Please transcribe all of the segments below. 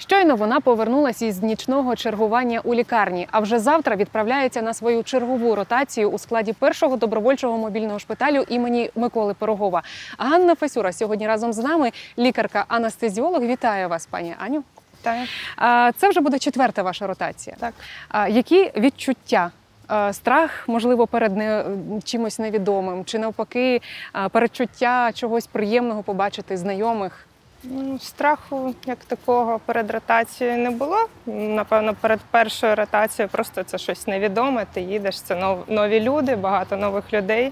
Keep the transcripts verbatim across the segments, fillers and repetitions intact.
Щойно вона повернулася із нічного чергування у лікарні, а вже завтра відправляється на свою чергову ротацію у складі першого добровольчого мобільного шпиталю імені Миколи Пирогова. Ганна Фасюра сьогодні разом з нами, лікарка-анестезіолог. Вітаю вас, пані Аню. Вітаю. Це вже буде четверта ваша ротація. Так. Які відчуття? Страх, можливо, перед не, чимось невідомим, чи навпаки передчуття чогось приємного побачити знайомих? Страху як такого перед ротацією не було. Напевно, перед першою ротацією просто це щось невідоме, ти їдеш, це нові люди, багато нових людей.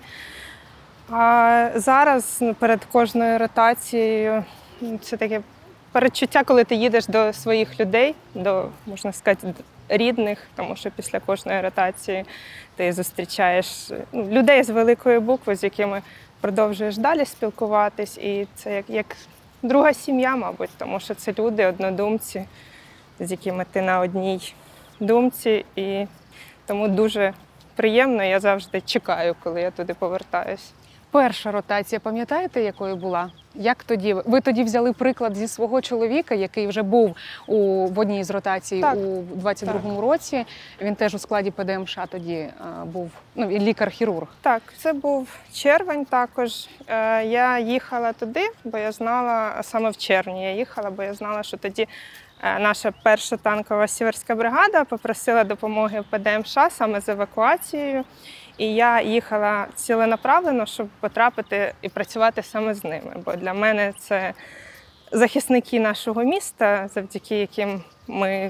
А зараз перед кожною ротацією це таке передчуття, коли ти їдеш до своїх людей, до, можна сказати, рідних, тому що після кожної ротації ти зустрічаєш ну, людей з великої букви, з якими продовжуєш далі спілкуватись. І це як, як друга сім'я, мабуть, тому що це люди, однодумці, з якими ти на одній думці. І тому дуже приємно, я завжди чекаю, коли я туди повертаюсь. Перша ротація, пам'ятаєте, якою була? Як тоді? Ви тоді взяли приклад зі свого чоловіка, який вже був у, в одній з ротацій так, у двадцять другому так. році. Він теж у складі Пе Де Ем Ша тоді а, був, ну, лікар-хірург. Так, це був червень також. Е, я їхала туди, бо я знала, саме в червні я їхала, бо я знала, що тоді е, наша перша танкова сіверська бригада попросила допомоги в Пе Де Ем Ша саме з евакуацією. І я їхала ціленаправленно, щоб потрапити і працювати саме з ними. Бо для мене це захисники нашого міста, завдяки яким ми,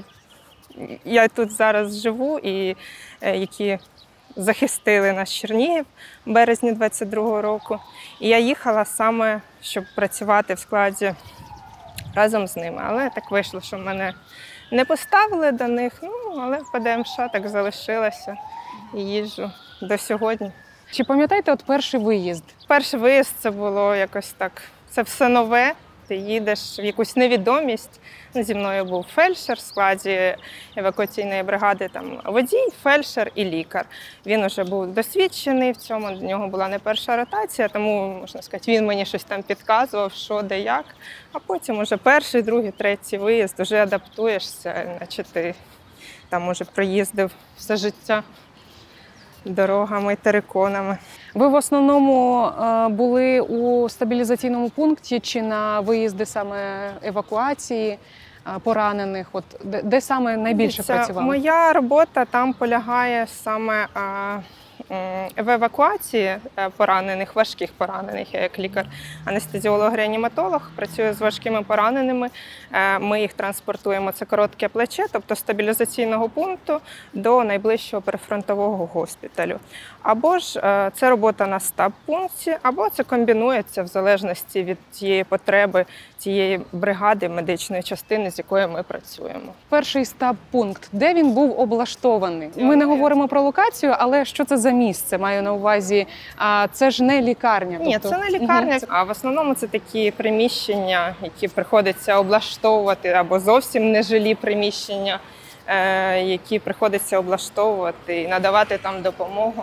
я тут зараз живу, і які захистили наш Чернігів в березні двадцять другого року. І я їхала саме, щоб працювати в складі разом з ними. Але так вийшло, що мене не поставили до них, ну, але в Пе Де Ем Ша так залишилася і їжджу до сьогодні. Чи пам'ятаєте от перший виїзд? Перший виїзд це було якось так, це все нове, ти їдеш в якусь невідомість. Зі мною був фельдшер в складі евакуаційної бригади, там водій, фельдшер і лікар. Він вже був досвідчений в цьому, до нього була не перша ротація, тому, можна сказати, він мені щось там підказував, що, де, як. А потім уже перший, другий, третій виїзд, вже адаптуєшся, наче ти там уже проїздив все життя дорогами, териконами. Ви в основному були у стабілізаційному пункті чи на виїзди саме евакуації поранених? От де, де саме найбільше Це, працювали? Моя робота там полягає саме а, в евакуації поранених, важких поранених. Я як лікар-анестезіолог-реаніматолог працюю з важкими пораненими. Ми їх транспортуємо, це коротке плече, тобто з стабілізаційного пункту до найближчого прифронтового госпіталю. Або ж це робота на стаб-пункті, або це комбінується в залежності від тієї потреби, тієї бригади медичної частини, з якою ми працюємо. Перший стаб-пункт, де він був облаштований? Ми не говоримо про локацію, але що це за місце? Маю на увазі, а це ж не лікарня. Ні, тобто... це не лікарня, угу. А в основному це такі приміщення, які приходиться облаштовувати, або зовсім нежилі приміщення, які приходиться облаштовувати і надавати там допомогу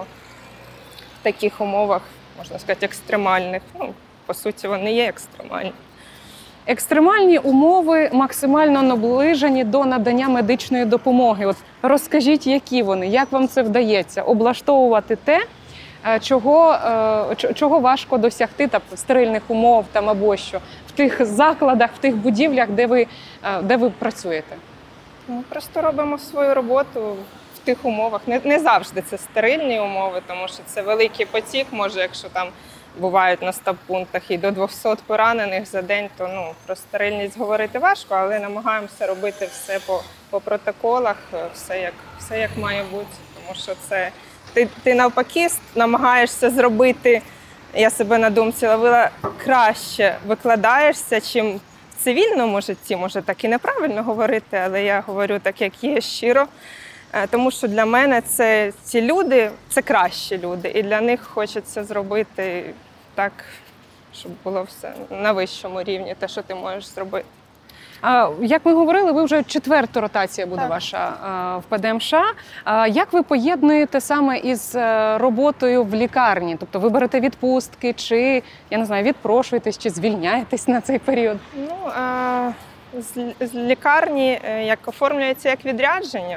в таких умовах, можна сказати, екстремальних. Ну, по суті, вони є екстремальні. Екстремальні умови максимально наближені до надання медичної допомоги. От розкажіть, які вони, як вам це вдається? Облаштовувати те, чого, чого важко досягти, там, стерильних умов там, або що, в тих закладах, в тих будівлях, де ви, де ви працюєте? Ми просто робимо свою роботу в тих умовах. Не, не завжди це стерильні умови, тому що це великий потік, може, якщо там бувають на стаб-пунктах і до двохсот поранених за день, то ну, про стерильність говорити важко, але намагаємося робити все по, по протоколах, все як, все як має бути, тому що це ти, ти навпаки намагаєшся зробити, я себе на думці ловила, краще викладаєшся, чим в цивільному житті, може так і неправильно говорити, але я говорю так, як є, щиро. Тому що для мене це, ці люди, це кращі люди, і для них хочеться зробити так, щоб було все на вищому рівні, те, що ти можеш зробити. А, як ми говорили, ви вже четверта ротація буде так. ваша а, в Пе Де Ем Ша. А, як ви поєднуєте саме із роботою в лікарні? Тобто ви берете відпустки, чи, я не знаю, відпрошуєтесь, чи звільняєтесь на цей період? Ну, а... З, з лікарні, е, як оформлюється як відрядження,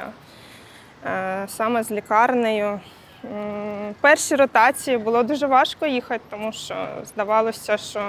е, саме з лікарнею. М, Перші ротації було дуже важко їхати, тому що здавалося, що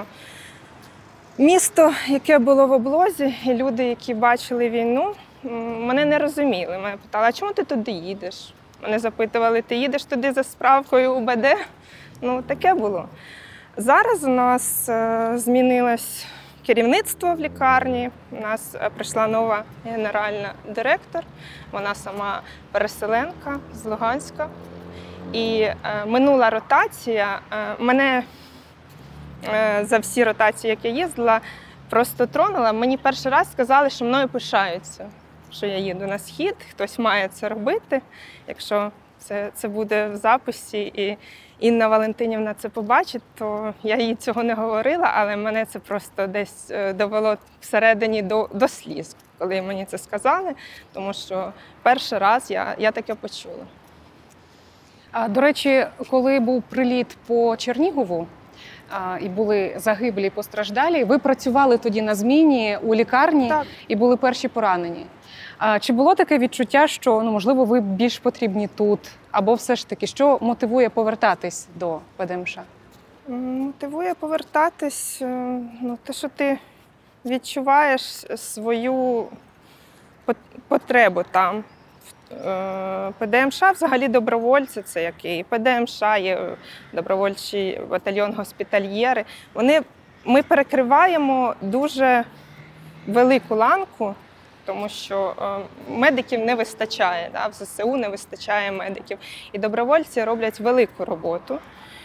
місто, яке було в облозі, і люди, які бачили війну, м, мене не розуміли. Мене питали, а чому ти туди їдеш? Мене запитували, ти їдеш туди за справкою у Б Д? Ну, таке було. Зараз у нас е, змінилось керівництво в лікарні. У нас е, прийшла нова генеральна директор. Вона сама переселенка з Луганська. І е, минула ротація е, мене е, за всі ротації, які я їздила, просто тронула. Мені перший раз сказали, що мною пишаються, що я їду на схід, хтось має це робити. Якщо це, це буде в записі і Інна Валентинівна це побачить, то я їй цього не говорила, але мене це просто десь е, довело всередині до, до сліз, коли мені це сказали, тому що перший раз я, я таке почула. А, до речі, коли був приліт по Чернігову а, і були загиблі, постраждалі, ви працювали тоді на зміні у лікарні Так. і були перші поранені. А, чи було таке відчуття, що, ну, можливо, ви більш потрібні тут? Або все ж таки, що мотивує повертатись до Пе Де Ем Ша? Мотивує повертатись, е, ну, те, що ти відчуваєш свою пот- потребу там. Е, Пе Де Ем Ша взагалі добровольці, це який Пе Де Ем Ша, є добровольчий батальйон госпітальєри. Вони, ми перекриваємо дуже велику ланку, тому що е, медиків не вистачає, да, в Зе Се У не вистачає медиків. І добровольці роблять велику роботу.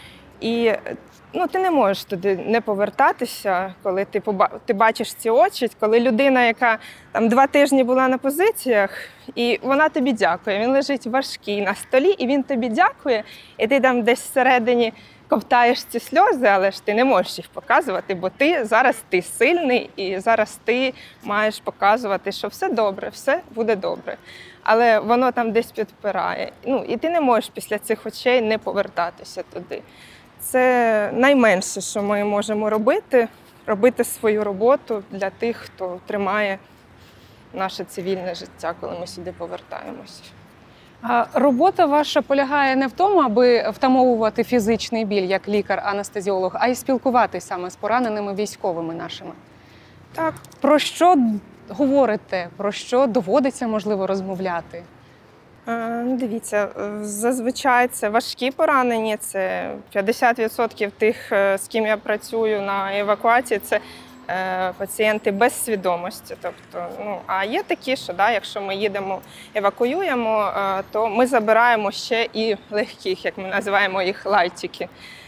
І ну, ти не можеш туди не повертатися, коли ти, поба... ти бачиш ці очі, коли людина, яка там два тижні була на позиціях, і вона тобі дякує. Він лежить важкий на столі, і він тобі дякує, і ти там десь всередині ковтаєш ці сльози, але ж ти не можеш їх показувати, бо ти зараз ти сильний, і зараз ти маєш показувати, що все добре, все буде добре. Але воно там десь підпирає. Ну, і ти не можеш після цих очей не повертатися туди. Це найменше, що ми можемо робити, робити свою роботу для тих, хто тримає наше цивільне життя, коли ми сюди повертаємося. А робота ваша полягає не в тому, аби втамовувати фізичний біль, як лікар-анестезіолог, а й спілкуватися саме з пораненими військовими нашими. Так. Про що говорите, про що доводиться, можливо, розмовляти? Е, Дивіться, зазвичай це важкі поранені, це п'ятдесят відсотків тих, е, з ким я працюю на евакуації, це е, пацієнти без свідомості. Тобто, ну, а є такі, що да, якщо ми їдемо, евакуюємо, е, то ми забираємо ще і легких, як ми називаємо їх, лайтики,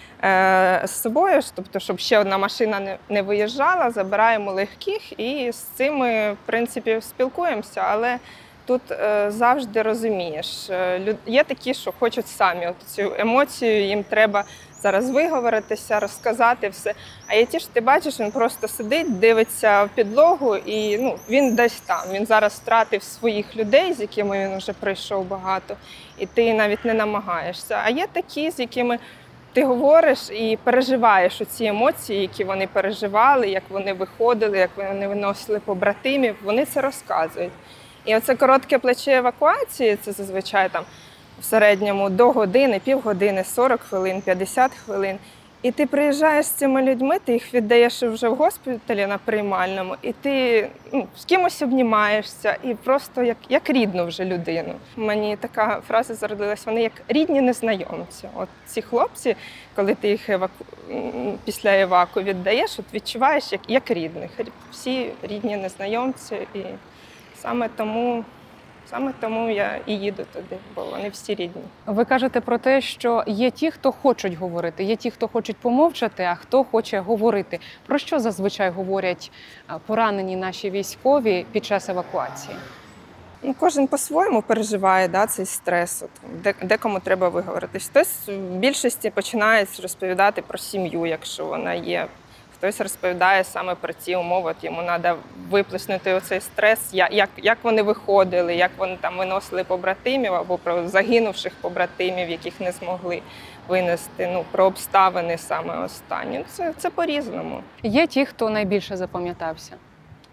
е, з собою, тобто, щоб ще одна машина не, не виїжджала, забираємо легких і з цими, в принципі, спілкуємося, але тут е, завжди розумієш, е, люд... є такі, що хочуть самі от цю емоцію, їм треба зараз виговоритися, розказати все. А є ті, що ти бачиш, він просто сидить, дивиться в підлогу і ну, він десь там. Він зараз втратив своїх людей, з якими він вже пройшов багато, і ти навіть не намагаєшся. А є такі, з якими ти говориш і переживаєш оці емоції, які вони переживали, як вони виходили, як вони виносили побратимів, вони це розказують. І оце коротке плече евакуації, це зазвичай там в середньому до години, півгодини, сорок хвилин, п'ятдесят хвилин. І ти приїжджаєш з цими людьми, ти їх віддаєш вже в госпіталі на приймальному, і ти ну, з кимось обнімаєшся, і просто як, як рідну вже людину. Мені така фраза зародилась, вони як рідні незнайомці. От ці хлопці, коли ти їх еваку... після еваку віддаєш, от відчуваєш як, як рідних. Всі рідні незнайомці. І Саме тому, саме тому я і їду туди, бо вони всі рідні. Ви кажете про те, що є ті, хто хочуть говорити, є ті, хто хочуть помовчати, а хто хоче говорити. Про що зазвичай говорять поранені наші військові під час евакуації? Ну, кожен по-своєму переживає да, цей стрес, от, де, декому треба виговоритись. Хтось в більшості починає розповідати про сім'ю, якщо вона є. Хтось розповідає саме про ці умови, от йому треба виплеснути оцей стрес, як, як вони виходили, як вони там виносили побратимів або про загинувших побратимів, яких не змогли винести, ну, про обставини саме останні. Це, це по-різному. Є ті, хто найбільше запам'ятався?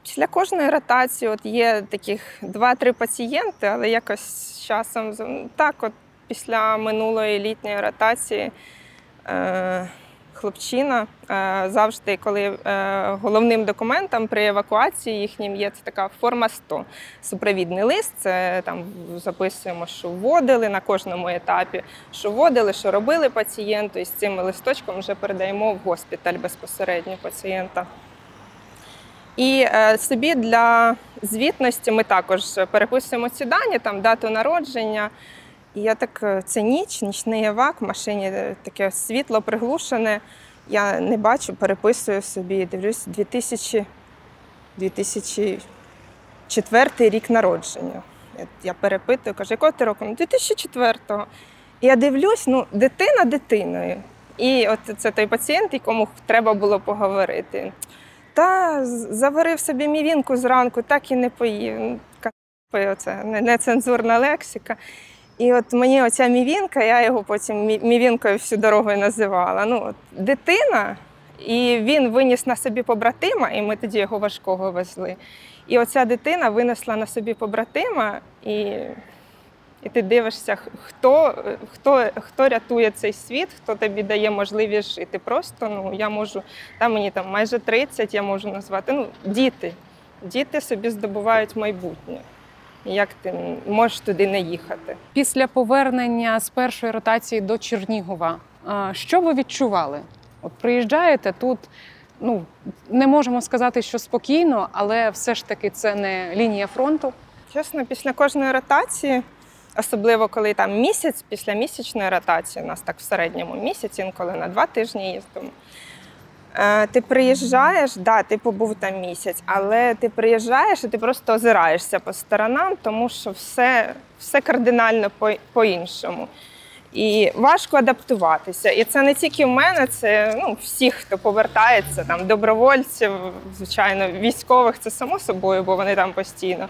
Після кожної ротації от є таких два-три пацієнти, але якось з часом з- так, от після минулої літньої ротації е, хлопчина е, завжди, коли е, головним документом при евакуації їхнім є це така форма сто. Супровідний лист, це там записуємо, що вводили на кожному етапі, що вводили, що робили пацієнту, і з цим листочком вже передаємо в госпіталь безпосередньо пацієнта. І е, собі для звітності ми також переписуємо ці дані, там дату народження. І я так, е, це ніч, нічний евак, в машині е, таке світло приглушене. Я не бачу, переписую собі, дивлюсь, дві тисячі, дві тисячі четвертий рік народження. Я, я перепитую, кажу, якого ти року? «Ну, дві тисячі четвертого. І я дивлюсь, ну, дитина дитиною. І от це той пацієнт, якому треба було поговорити. Та заварив собі мівінку зранку, так і не поїв. Ну, капи, оце нецензурна лексика. І от мені оця мівінка, я його потім мі- мівінкою всю дорогу і називала. Ну, от, дитина, і він виніс на собі побратима, і ми тоді його важкого везли. І оця дитина винесла на собі побратима, і, і ти дивишся, хто, хто, хто рятує цей світ, хто тобі дає можливість жити. Просто, ну, я можу, там мені там майже тридцять, я можу назвати, ну, діти. Діти собі здобувають майбутнє. Як ти можеш туди не їхати? Після повернення з першої ротації до Чернігова, а, що ви відчували? От приїжджаєте тут, ну, не можемо сказати, що спокійно, але все ж таки це не лінія фронту. Чесно, після кожної ротації, особливо коли там місяць, після місячної ротації, у нас так в середньому місяць, інколи на два тижні їздимо. Е, Ти приїжджаєш, да, ти побув там місяць, але ти приїжджаєш і ти просто озираєшся по сторонам, тому що все, все кардинально по- по-іншому. І важко адаптуватися. І це не тільки в мене, це, ну, всіх, хто повертається, там, добровольців, звичайно, військових, це само собою, бо вони там постійно.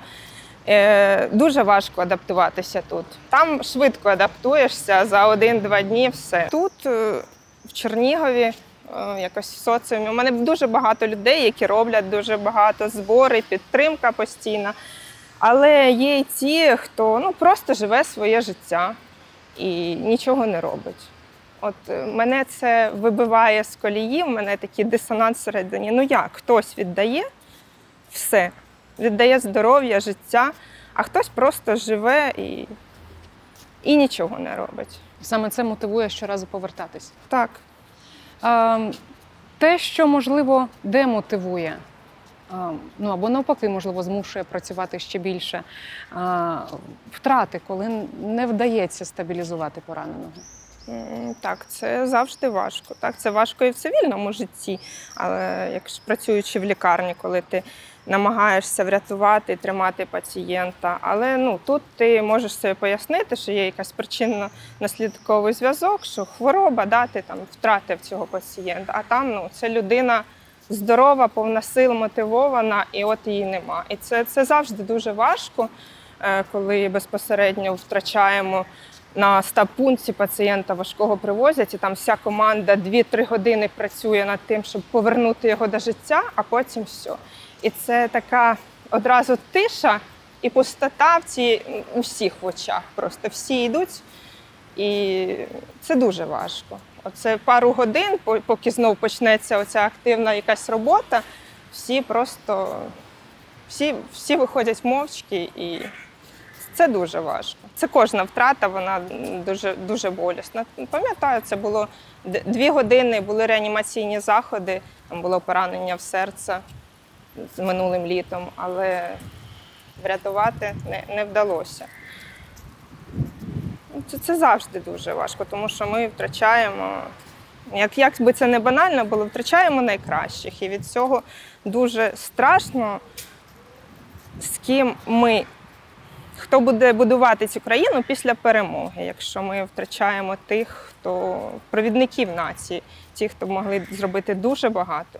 Е, Дуже важко адаптуватися тут. Там швидко адаптуєшся, за один-два дні все. Тут, е, в Чернігові, е, якось в соціумі, у мене дуже багато людей, які роблять дуже багато збори, підтримка постійна. Але є і ті, хто, ну, просто живе своє життя і нічого не робить. От е, мене це вибиває з колії, в мене такий дисонанс всередині. Ну як? Хтось віддає все, віддає здоров'я, життя, а хтось просто живе і, і нічого не робить. Саме це мотивує щоразу повертатись. Так. А, те, що, можливо, демотивує, а, ну або навпаки, можливо, змушує працювати ще більше, а, втрати, коли не вдається стабілізувати пораненого. М, Так, це завжди важко. Так, це важко і в цивільному житті, але якщо працюючи в лікарні, коли ти намагаєшся врятувати і тримати пацієнта. Але ну, тут ти можеш собі пояснити, що є якась причинно-наслідковий зв'язок, що хвороба, да, ти там втратив цього пацієнта, а там ну, це людина здорова, повна сил, мотивована, і от її нема. І це, це завжди дуже важко, е, коли безпосередньо втрачаємо на стаб-пункті пацієнта важкого привозять, і там вся команда дві-три години працює над тим, щоб повернути його до життя, а потім все. І це така одразу тиша і пустота в цій, у всіх в очах. Просто всі йдуть, і це дуже важко. Оце пару годин, поки знов почнеться оця активна якась робота, всі просто, всі, всі виходять мовчки, і це дуже важко. Це кожна втрата, вона дуже, дуже болісна. Пам'ятаю, це було дві години, були реанімаційні заходи, там було поранення в серце з минулим літом, але врятувати не, не вдалося. Це, це завжди дуже важко, тому що ми втрачаємо, як, як би це не банально було, втрачаємо найкращих. І від цього дуже страшно, з ким ми, хто буде будувати цю країну після перемоги, якщо ми втрачаємо тих, хто провідників нації, ті, хто могли зробити дуже багато.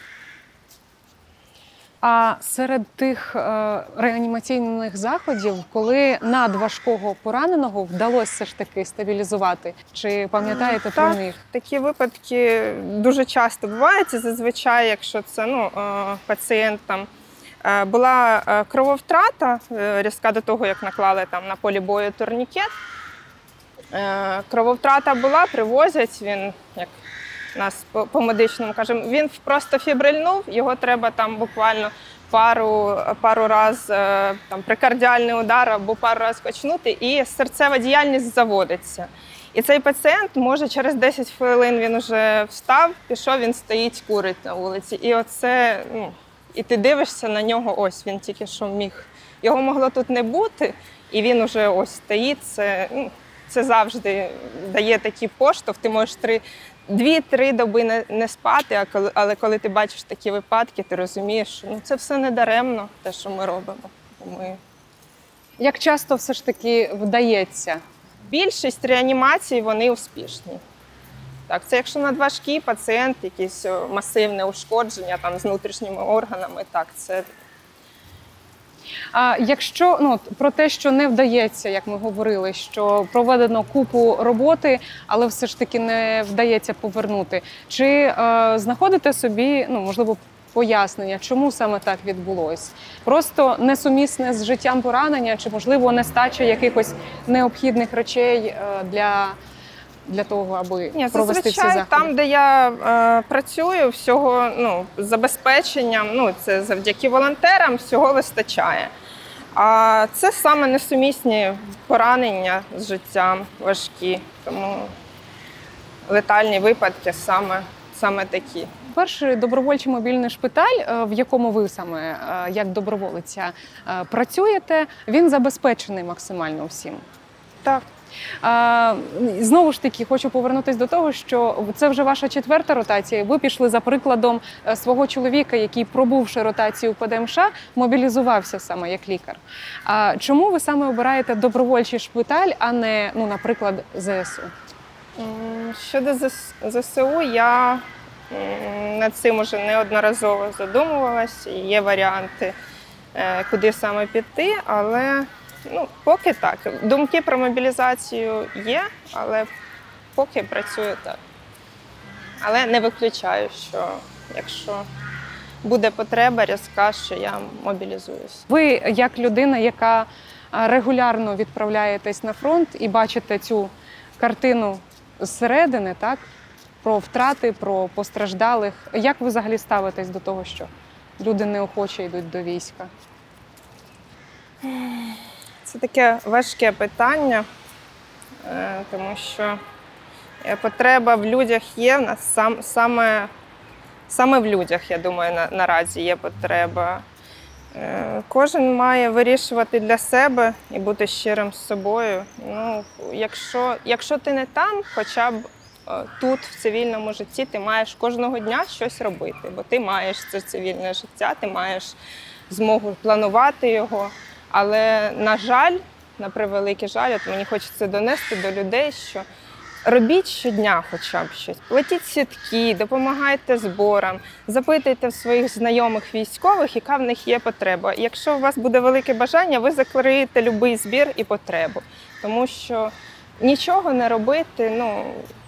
А серед тих е, реанімаційних заходів, коли надважкого пораненого вдалося все ж таки стабілізувати, чи пам'ятаєте про Так, них? такі випадки дуже часто бувають. Зазвичай, якщо це ну, е, пацієнт там Е, Була е, крововтрата, е, різка до того, як наклали там на полі бою турнікет. Е, Крововтрата була, привозять, він, як нас по, по медичному кажемо, він просто фібрильнув, його треба там буквально пару, пару раз е, там, прикардіальний удар або пару раз качнути, і серцева діяльність заводиться. І цей пацієнт може через десять хвилин він вже встав, пішов, він стоїть, курить на вулиці. І оце, ну, і ти дивишся на нього, ось він тільки що міг. Його могло тут не бути, і він вже ось стоїть. Це, ну, це завжди дає такий поштовх. Ти можеш три, дві-три доби не, не спати, а коли, але коли ти бачиш такі випадки, ти розумієш, що ну, це все не даремно, те, що ми робимо. Ми... Як часто все ж таки вдається? Більшість реанімацій, вони успішні. Так, це якщо надважкий пацієнт, якесь масивне ушкодження там, з внутрішніми органами, так, це... А якщо ну, про те, що не вдається, як ми говорили, що проведено купу роботи, але все ж таки не вдається повернути, чи е, знаходите собі, ну, можливо, пояснення, чому саме так відбулось? Просто несумісне з життям поранення, чи, можливо, нестача якихось необхідних речей е, для, для того, аби Ні, провести ці зазвичай заходи? там, де я е, працюю, всього, ну, з забезпеченням, ну, це завдяки волонтерам, всього вистачає. А це саме несумісні поранення з життям, важкі, тому летальні випадки саме, саме такі. Перший добровольчий мобільний шпиталь, е, в якому ви саме, е, як доброволиця, е, працюєте, він забезпечений максимально всім. Так. А, знову ж таки, хочу повернутися до того, що це вже ваша четверта ротація. Ви пішли за прикладом свого чоловіка, який, пробувши ротацію в ПДМШ, мобілізувався саме як лікар. А чому ви саме обираєте добровольчий шпиталь, а не, ну, наприклад, ЗСУ? Щодо ЗСУ, я м, над цим уже неодноразово задумувалась. Є варіанти, е, куди саме піти, але ну, поки так. Думки про мобілізацію є, але поки працюю так. Але не виключаю, що якщо буде потреба різка, що я мобілізуюсь. Ви, як людина, яка регулярно відправляєтесь на фронт і бачите цю картину зсередини, так, про втрати, про постраждалих, як ви взагалі ставитесь до того, що люди неохоче йдуть до війська? Це таке важке питання, тому що потреба в людях є, в нас сам, саме, саме в людях, я думаю, на, наразі є потреба. Кожен має вирішувати для себе і бути щирим з собою. Ну, якщо, якщо ти не там, хоча б тут, в цивільному житті, ти маєш кожного дня щось робити, бо ти маєш це цивільне життя, ти маєш змогу планувати його. Але, на жаль, на превеликий жаль, от мені хочеться донести до людей, що робіть щодня хоча б щось. Платіть сітки, допомагайте зборам, запитуйте в своїх знайомих військових, яка в них є потреба. І якщо у вас буде велике бажання, ви закриєте будь-який збір і потребу. Тому що нічого не робити, ну,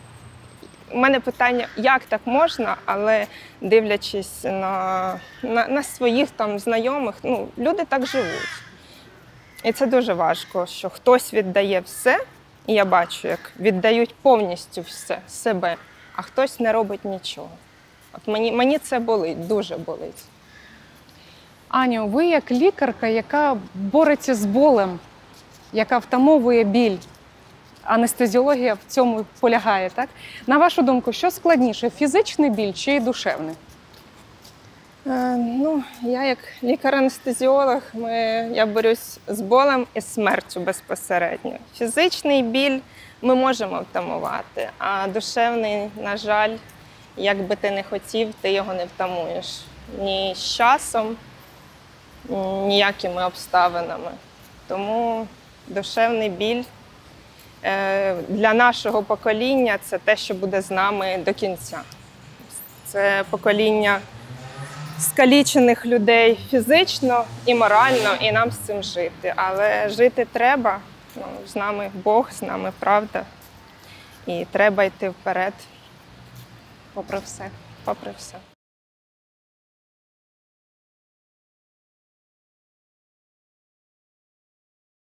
у мене питання, як так можна, але дивлячись на, на, на своїх там знайомих, ну, люди так живуть. І це дуже важко, що хтось віддає все, і я бачу, як віддають повністю все, себе, а хтось не робить нічого. От мені, мені це болить, дуже болить. Аню, ви як лікарка, яка бореться з болем, яка втамовує біль, анестезіологія в цьому полягає, так? На вашу думку, що складніше, фізичний біль чи душевний? Е, ну, я як лікар-анестезіолог, ми, я борюсь з болем і смертю безпосередньо. Фізичний біль ми можемо втамувати, а душевний, на жаль, як би ти не хотів, ти його не втамуєш. Ні з часом, ніякими обставинами. Тому душевний біль е, для нашого покоління – це те, що буде з нами до кінця. Це покоління скалічених людей фізично і морально, і нам з цим жити. Але жити треба, ну, з нами Бог, з нами правда. І треба йти вперед. Попри все. Попри все.